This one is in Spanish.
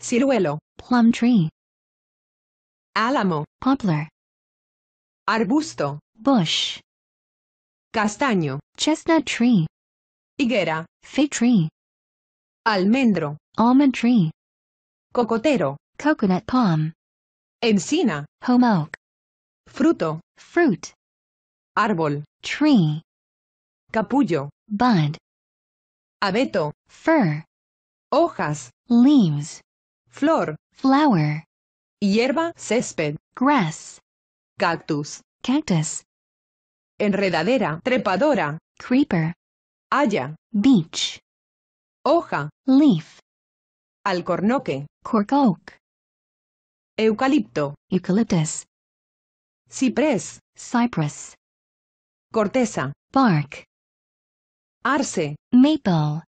ciruelo, plum tree, álamo, poplar, arbusto, bush, castaño, chestnut tree, higuera, fig tree, almendro, almond tree, cocotero, coconut palm, encina, home oak, fruto, fruit, árbol, tree, capullo, bud, abeto, fir, hojas, leaves, flor, flower, hierba, césped, grass, cactus, cactus, enredadera, trepadora, creeper, haya, beech, hoja, leaf, alcornoque, cork oak, eucalipto, eucalyptus, ciprés, cypress, corteza, bark, arce, maple,